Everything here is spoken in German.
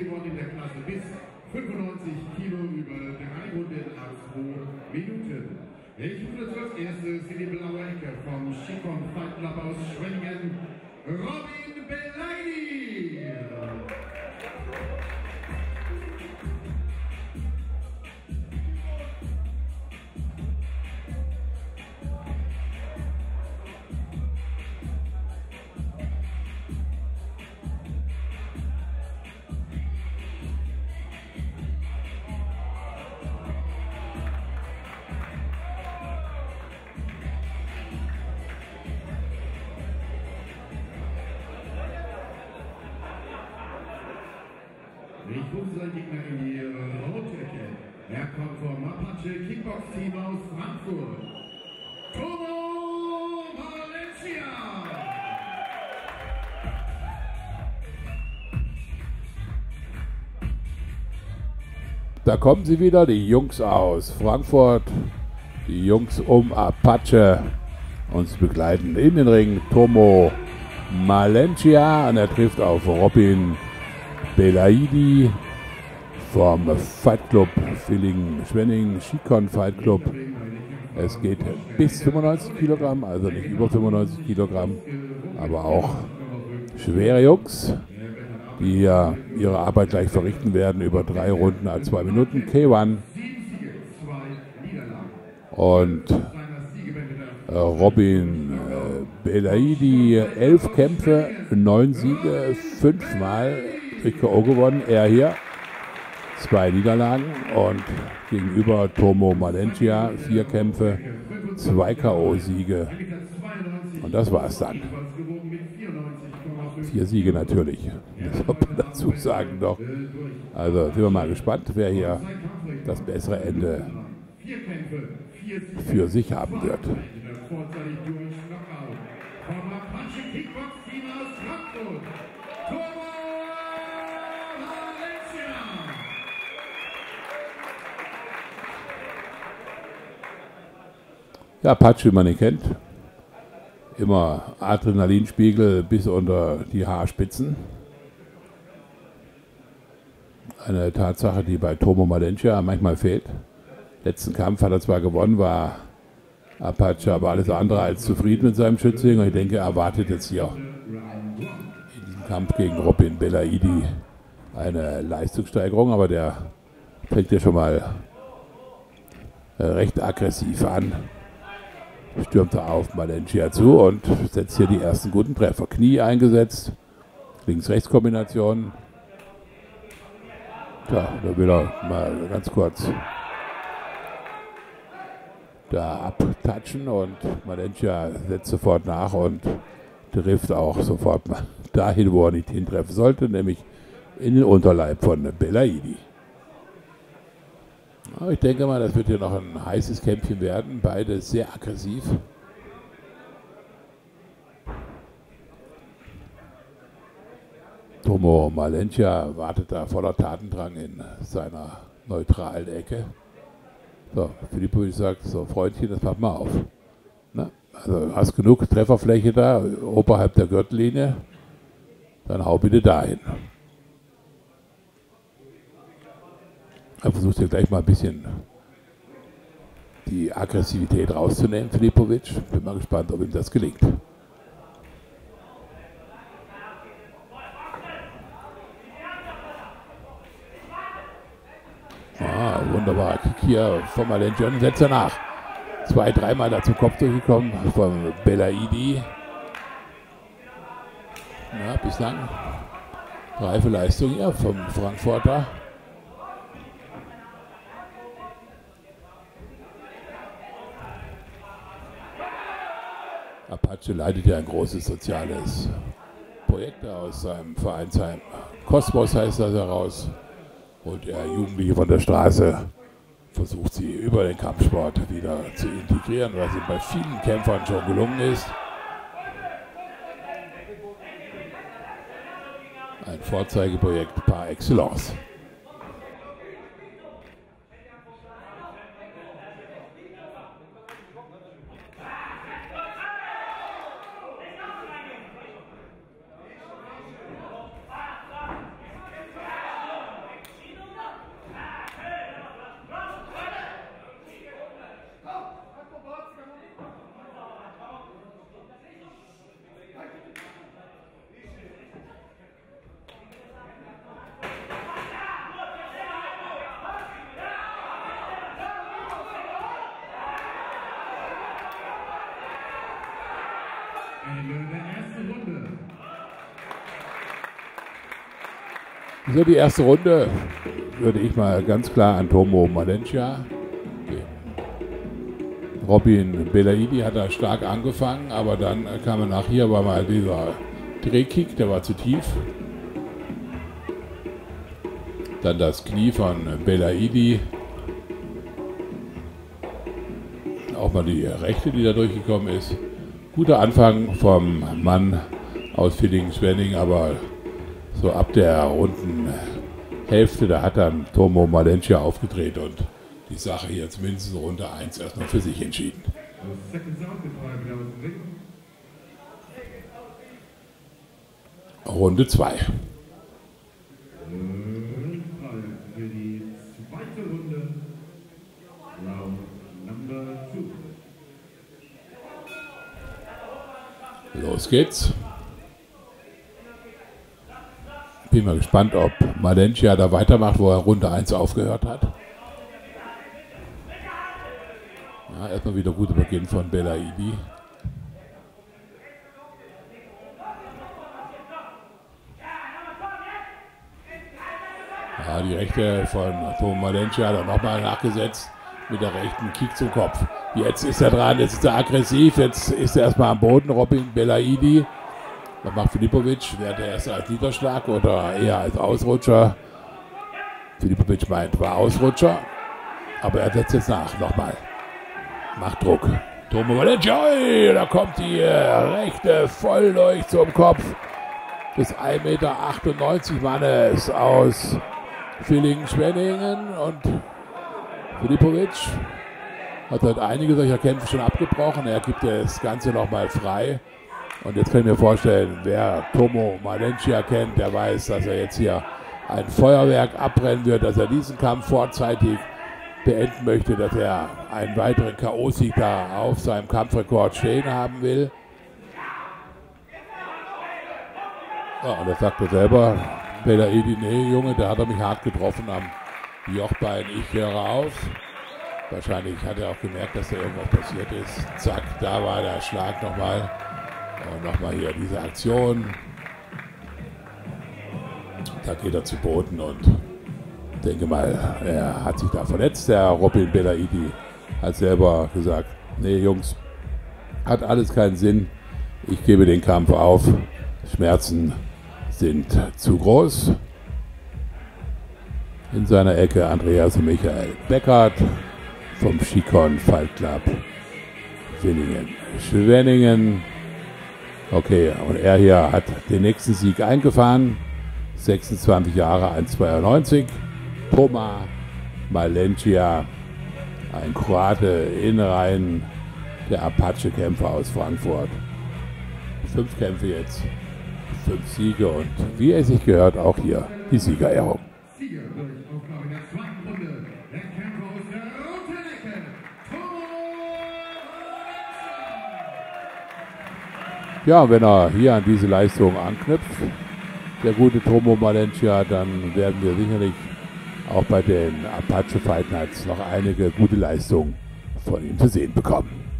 ausgewählt worden in der Klasse bis 95 Kilo über 3 Runden nach 2 Minuten. Ich begrüße als erstes in die blaue Ecke vom Schikon Fight Club aus Schwenningen, Robin Belaidi. Ich rufe seinen Gegner in die rote Ecke. Er kommt vom Apache Kickbox Team aus Frankfurt. Tomo Valencia. Da kommen sie wieder, die Jungs aus Frankfurt, die Jungs um Apache uns begleiten in den Ring. Tomo Valencia und er trifft auf Robin Belaidi vom Fight Club Villingen-Schwenningen, Schikon Fight Club. Es geht bis 95 Kilogramm, also nicht über 95 Kilogramm, aber auch schwere Jungs, die hier ihre Arbeit gleich verrichten werden über 3 Runden à 2 Minuten. K1 und Robin Belaidi, 11 Kämpfe, 9 Siege, 5-mal durch K.O. gewonnen. Er hier 2 Niederlagen und gegenüber Tomo Valencia 4 Kämpfe, 2 K.O.-Siege. Und das war's dann. 4 Siege natürlich. Das soll man dazu sagen doch. Also sind wir mal gespannt, wer hier das bessere Ende für sich haben wird. Ja, Apache, wie man ihn kennt. Immer Adrenalinspiegel bis unter die Haarspitzen. Eine Tatsache, die bei Tomo Valencia manchmal fehlt. Letzten Kampf hat er zwar gewonnen, war Apache aber alles andere als zufrieden mit seinem Schützling. Und ich denke, er erwartet jetzt hier in diesem Kampf gegen Robin Belaidi eine Leistungssteigerung. Aber der fängt ja schon mal recht aggressiv an. Stürmt er auf Valencia zu und setzt hier die ersten guten Treffer. Knie eingesetzt, Links-Rechts-Kombination. Tja, da will er mal ganz kurz da abtatschen und Valencia setzt sofort nach und trifft auch sofort mal dahin, wo er nicht hintreffen sollte, nämlich in den Unterleib von Belaidi. Ich denke mal, das wird hier noch ein heißes Kämpfchen werden. Beide sehr aggressiv. Tomo Valencia wartet da voller Tatendrang in seiner neutralen Ecke. So, Filipovic sagt, so Freundchen, das pass mal auf. Na, also hast genug Trefferfläche da, oberhalb der Gürtellinie, dann hau bitte dahin. Er versucht hier gleich mal ein bisschen die Aggressivität rauszunehmen, Filipovic. Bin mal gespannt, ob ihm das gelingt. Wunderbarer Kick hier von Valencia und setzt er nach. 2-3 Mal dazu Kopf durchgekommen von Belaidi. Ja, bislang reife Leistung hier vom Frankfurter. Apache leitet ja ein großes soziales Projekt aus seinem Vereinsheim. Kosmos heißt das heraus. Und er Jugendliche von der Straße versucht, sie über den Kampfsport wieder zu integrieren, was ihm bei vielen Kämpfern schon gelungen ist. Ein Vorzeigeprojekt par excellence. Ende der ersten Runde. So, die erste Runde würde ich mal ganz klar an Tomo Malencia geben. Robin Belaidi hat da stark angefangen, aber dann kam er nachher, war mal dieser Drehkick, der war zu tief. Dann das Knie von Belaidi. Auch mal die rechte, die da durchgekommen ist. Guter Anfang vom Mann aus Villingen-Schwenningen, aber so ab der Rundenhälfte, da hat dann Tomo Malencia aufgedreht und die Sache hier zumindest in Runde 1 erstmal für sich entschieden. Runde 2. Für die zweite Runde. Round number 2. Los geht's. Bin mal gespannt, ob Malencia da weitermacht, wo er Runde 1 aufgehört hat. Ja, erstmal wieder guter Beginn von Belaidi. Ja, die rechte von Tomo Malencia hat er nochmal nachgesetzt mit der rechten Kick zum Kopf. Jetzt ist er dran, jetzt ist er aggressiv, jetzt ist er erstmal am Boden, Robin Belaidi. Was macht Filipovic? Wäre der erst als Niederschlag oder eher als Ausrutscher? Filipovic meint, war Ausrutscher, aber er setzt jetzt nach, nochmal. Macht Druck. Tomo Malencia, da kommt die rechte voll durch zum Kopf des 1,98 Meter Mannes aus Villingen-Schwenningen und Filipovic hat halt einige solcher Kämpfe schon abgebrochen. Er gibt das Ganze nochmal frei. Und jetzt kann ich mir vorstellen, wer Tomo Malencia kennt, der weiß, dass er jetzt hier ein Feuerwerk abbrennen wird, dass er diesen Kampf vorzeitig beenden möchte, dass er einen weiteren K.O.-Sieg da auf seinem Kampfrekord stehen haben will. Ja, und das sagt er selber, Belaidi, nee Junge, da hat er mich hart getroffen am Jochbein, ich höre auf. Wahrscheinlich hat er auch gemerkt, dass da irgendwas passiert ist. Zack, da war der Schlag nochmal. Und nochmal hier diese Aktion. Da geht er zu Boden und ich denke mal, er hat sich da verletzt. Der Robin Belaidi hat selber gesagt, nee Jungs, hat alles keinen Sinn. Ich gebe den Kampf auf. Schmerzen sind zu groß. In seiner Ecke Andreas und Michael Beckert vom Schikon Fight Club Villingen-Schwenningen. Okay, und er hier hat den nächsten Sieg eingefahren. 26 Jahre, 1,92. Tomo Malencia, ein Kroate in Reihen der Apache-Kämpfer aus Frankfurt. 5 Kämpfe jetzt, 5 Siege und wie es sich gehört, auch hier die Siegerehrung. Sieger durch Aufgabe der zweiten Runde. Der Kämpfer aus der roten Ecke, Tomo Malencia. Ja, wenn er hier an diese Leistung anknüpft, der gute Tomo Malencia, dann werden wir sicherlich auch bei den Apache Fight Nights noch einige gute Leistungen von ihm zu sehen bekommen.